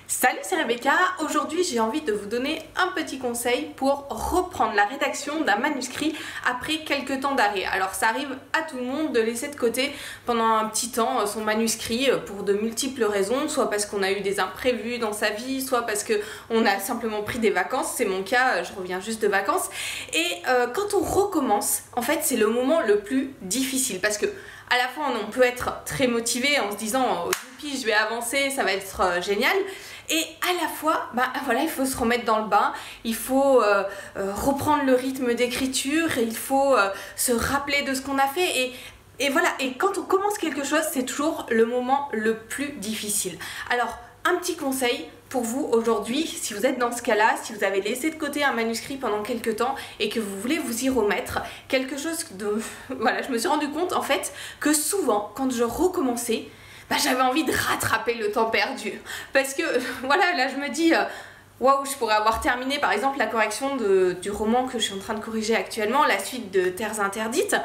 Salut, c'est Rebecca. Aujourd'hui, j'ai envie de vous donner un petit conseil pour reprendre la rédaction d'un manuscrit après quelques temps d'arrêt. Alors, ça arrive à tout le monde de laisser de côté pendant un petit temps son manuscrit pour de multiples raisons, soit parce qu'on a eu des imprévus dans sa vie, soit parce qu'on a simplement pris des vacances. C'est mon cas, je reviens juste de vacances. Et quand on recommence, en fait, c'est le moment le plus difficile parce que à la fois on peut être très motivé en se disant youpi, je vais avancer, ça va être génial. Et à la fois, voilà, il faut se remettre dans le bain, il faut reprendre le rythme d'écriture, il faut se rappeler de ce qu'on a fait et voilà. Et quand on commence quelque chose, c'est toujours le moment le plus difficile. Alors, un petit conseil pour vous aujourd'hui, si vous êtes dans ce cas-là, si vous avez laissé de côté un manuscrit pendant quelques temps et que vous voulez vous y remettre, quelque chose de... Voilà, je me suis rendu compte en fait que souvent, quand je recommençais, j'avais envie de rattraper le temps perdu. Parce que, voilà, là je me dis... Waouh, je pourrais avoir terminé par exemple la correction du roman que je suis en train de corriger actuellement, la suite de Terres interdites.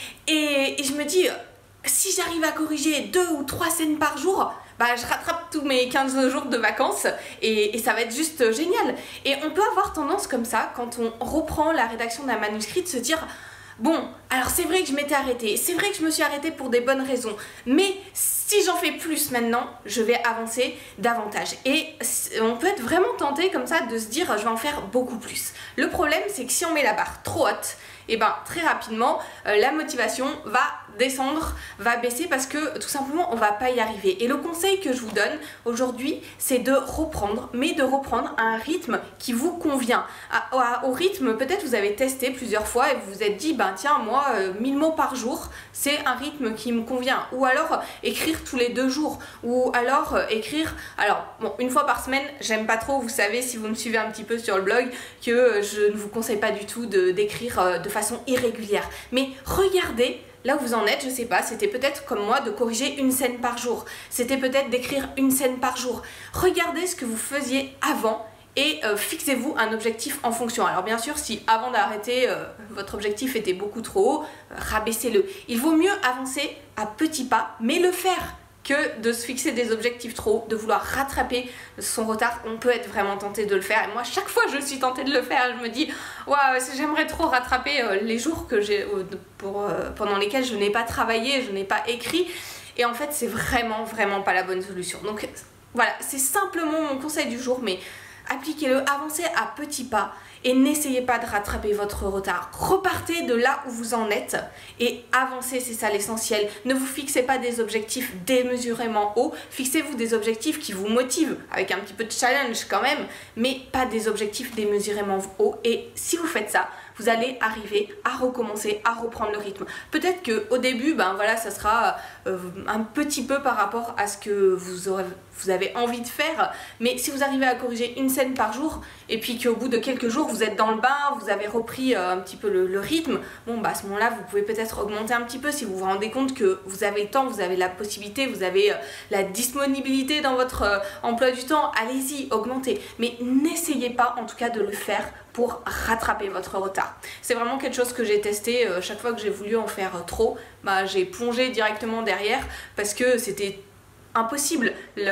Et je me dis, si j'arrive à corriger 2 ou 3 scènes par jour, je rattrape tous mes 15 jours de vacances et ça va être juste génial. Et on peut avoir tendance comme ça, quand on reprend la rédaction d'un manuscrit, de se dire bon, alors c'est vrai que je m'étais arrêtée, c'est vrai que je me suis arrêtée pour des bonnes raisons, mais si j'en fais plus maintenant, je vais avancer davantage. Et on peut être vraiment tenté comme ça de se dire je vais en faire beaucoup plus. Le problème, c'est que si on met la barre trop haute, et très rapidement, la motivation va descendre, va baisser parce que tout simplement on va pas y arriver. Et le conseil que je vous donne aujourd'hui, c'est de reprendre, mais de reprendre à un rythme qui vous convient. Au rythme, peut-être vous avez testé plusieurs fois et vous vous êtes dit, tiens, moi, 1000 mots par jour, c'est un rythme qui me convient. Ou alors écrire tous les 2 jours, ou alors écrire, une fois par semaine, j'aime pas trop, vous savez, si vous me suivez un petit peu sur le blog, que je ne vous conseille pas du tout d'écrire de façon irrégulière. Mais regardez là où vous en êtes, je sais pas, c'était peut-être comme moi de corriger une scène par jour. C'était peut-être d'écrire une scène par jour. Regardez ce que vous faisiez avant et fixez-vous un objectif en fonction. Alors bien sûr, si avant d'arrêter, votre objectif était beaucoup trop haut, rabaissez-le. Il vaut mieux avancer à petits pas, mais le faire, que de se fixer des objectifs trop hauts, de vouloir rattraper son retard. On peut être vraiment tenté de le faire et moi chaque fois je suis tentée de le faire, je me dis waouh, j'aimerais trop rattraper les jours que j'ai pendant lesquels je n'ai pas travaillé, je n'ai pas écrit, et en fait c'est vraiment pas la bonne solution. Donc voilà, c'est simplement mon conseil du jour, mais appliquez-le, avancez à petits pas et n'essayez pas de rattraper votre retard. Repartez de là où vous en êtes et avancez, c'est ça l'essentiel. Ne vous fixez pas des objectifs démesurément hauts, fixez-vous des objectifs qui vous motivent, avec un petit peu de challenge quand même, mais pas des objectifs démesurément hauts. Et si vous faites ça, vous allez arriver à recommencer, à reprendre le rythme. Peut-être qu'au début, voilà, ça sera un petit peu par rapport à ce que vous avez envie de faire, mais si vous arrivez à corriger une scène par jour, et puis qu'au bout de quelques jours, vous êtes dans le bain, vous avez repris un petit peu le rythme, à ce moment-là, vous pouvez peut-être augmenter un petit peu si vous vous rendez compte que vous avez le temps, vous avez la possibilité, vous avez la disponibilité dans votre emploi du temps, allez-y, augmentez. Mais n'essayez pas, en tout cas, de le faire pour rattraper votre retard. C'est vraiment quelque chose que j'ai testé. Chaque fois que j'ai voulu en faire trop, j'ai plongé directement derrière parce que c'était impossible.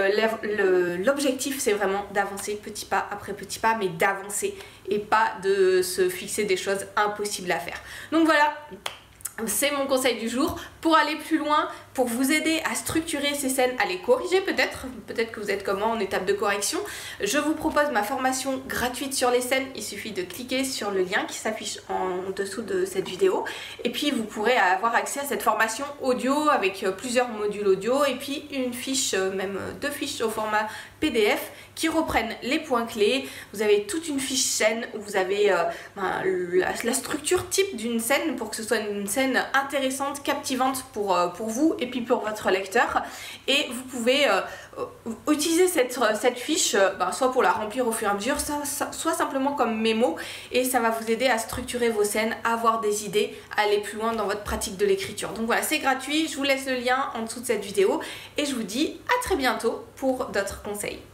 L'objectif, c'est vraiment d'avancer petit pas après petit pas, mais d'avancer et pas de se fixer des choses impossibles à faire. Donc voilà, c'est mon conseil du jour. Pour aller plus loin, pour vous aider à structurer ces scènes, à les corriger peut-être que vous êtes comme moi en étape de correction, je vous propose ma formation gratuite sur les scènes. Il suffit de cliquer sur le lien qui s'affiche en dessous de cette vidéo et puis vous pourrez avoir accès à cette formation audio avec plusieurs modules audio et puis une fiche, même 2 fiches au format PDF qui reprennent les points clés. Vous avez toute une fiche scène où vous avez la structure type d'une scène pour que ce soit une scène intéressante, captivante pour vous et puis pour votre lecteur, et vous pouvez utiliser cette fiche soit pour la remplir au fur et à mesure, soit simplement comme mémo, et ça va vous aider à structurer vos scènes, à avoir des idées, à aller plus loin dans votre pratique de l'écriture. Donc voilà, c'est gratuit, je vous laisse le lien en dessous de cette vidéo et je vous dis à très bientôt pour d'autres conseils.